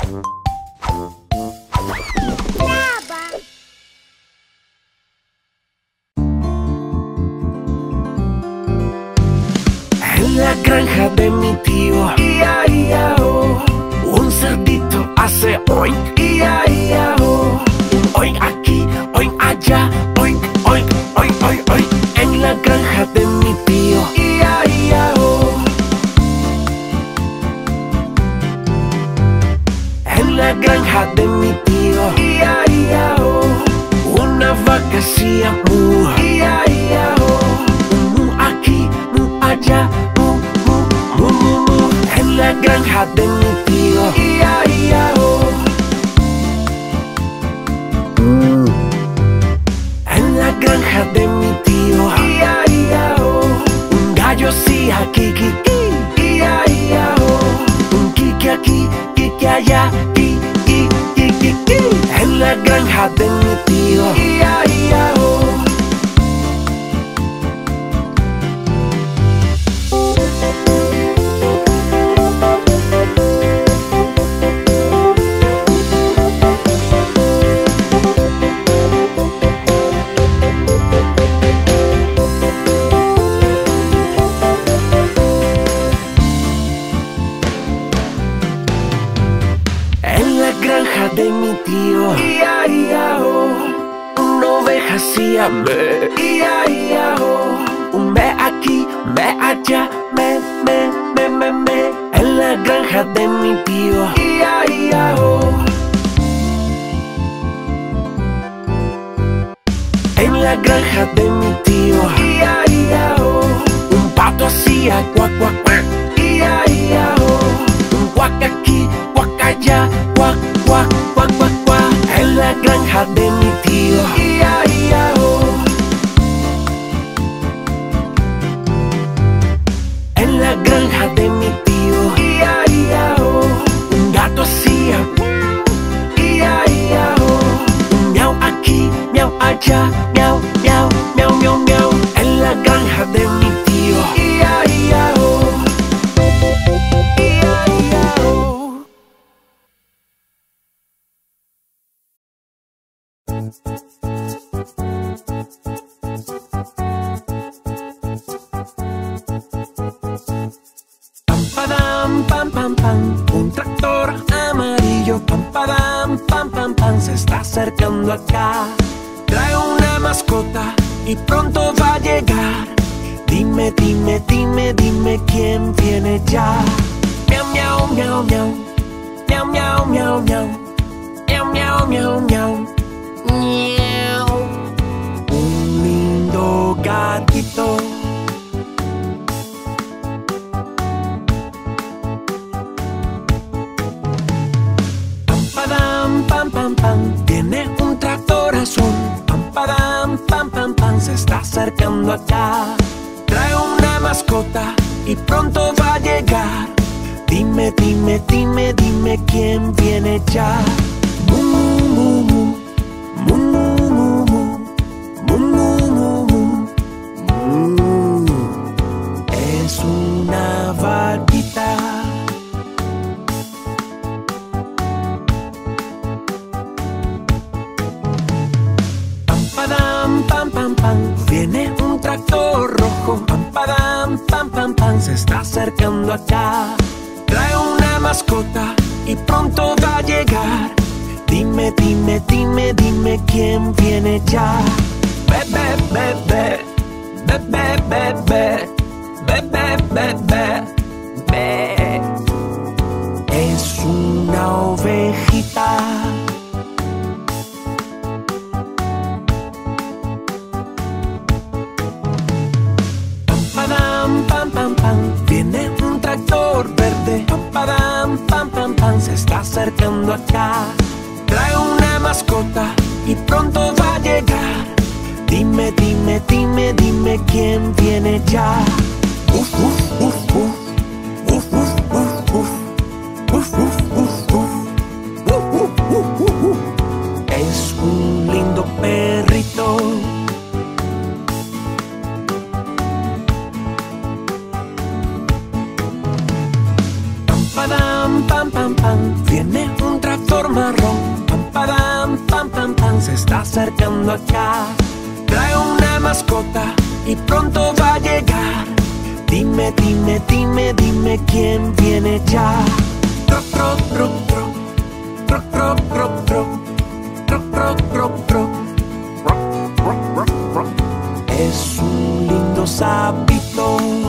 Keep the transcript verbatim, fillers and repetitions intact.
En la granja de mi tío, ia, ia, oh, un cerdito hace oink, ia, ia, oh. Oink aquí, oink allá, oink, oink, oink, oink, oink. En la granja de mi tío, ia, ia, oh. En la granja de mi tío, ia, ia, oh, una vaca hacía mu, ia, ia, oh. Mu aquí, mu allá, mu, mu, mu, mu, mu. En la granja de mi tío, ia, ia, oh. Mm. En la granja de mi tío, ia, ia, oh. Un gallo hacía kiki, ia, ia, oh. Un kiki aquí, kiki allá, ki, ki, ki, ki, ki. En la granja de mi tío, ia, ia, oh. De mi tío, ia, ia, oh. Una oveja hacía me, ia, ia, oh. Un me aquí, me allá, me, me, me, me, me. En la granja de mi tío, ia, ia, oh. En la granja de mi tío, ia, ia, oh. Un pato hacía cuac, cuac, cuac, ia, ia, oh. Un cuac aquí, cuac allá, cuac, cuac, cuac, cuac, cuac. En la granja de mi tío, ia, ia, oh. En la granja de mi tío, ia, ia, oh. Un gato hacía ia, ia, oh. Un miau aquí, miau allá, miau, miau, miau, miau, miau. En la granja de mi tío, ia, ia, oh. Ia, ia, oh. Pam, padam, pam, pam, pam. Un tractor amarillo, pam, padam, pam, pam, pam. Se está acercando acá. Trae una mascota y pronto va a llegar. Dime, dime, dime, dime quién viene ya. Miau, miau, miau, miau. Miau, miau, miau, miau. Miau, miau, miau, miau. Miau. Un lindo gatito. Pam, padam, pam, pam, pam. Tiene un tractor azul. Pam, padam, pam, pam, pam. Se está acercando acá. Trae una mascota y pronto va a llegar. Dime, dime, dime, dime quién viene ya. Mu, mu, mu. Mu, mu, mu, mu. Mu, mu, mu, mu. Mu. Es una vaquita. Pam, padam, pam, pam, pam. Viene un tractor rojo. Pam, padam, pam, pam, pam. Se está acercando acá. Trae una mascota y pronto va a llegar. Dime, dime, dime, dime quién viene ya. Bebé, bebé, bebé, bebé, bebé, bebé, bebé. Es una ovejita. Pam, padam, pam, pam, pam. Viene un tractor verde. Pam, padam, pam, pam, pam. Se está acercando acá. Trae una mascota y pronto va a llegar. Dime, dime, dime, dime quién viene ya. Uf, uf, uf, uf. Uf, uf, uf, uf. Uf, uf, uf, uf. Uf, uf, uf, uf, uf. Es un lindo perrito. Pam, padam, pam, pam, pam. Viene un acercando acá. Trae una mascota y pronto va a llegar. Dime, dime, dime, dime quién viene ya. Tro, tro, tro, tro, tro, tro, tro, tro, tro, tro, tro, tro. Es un lindo sapito.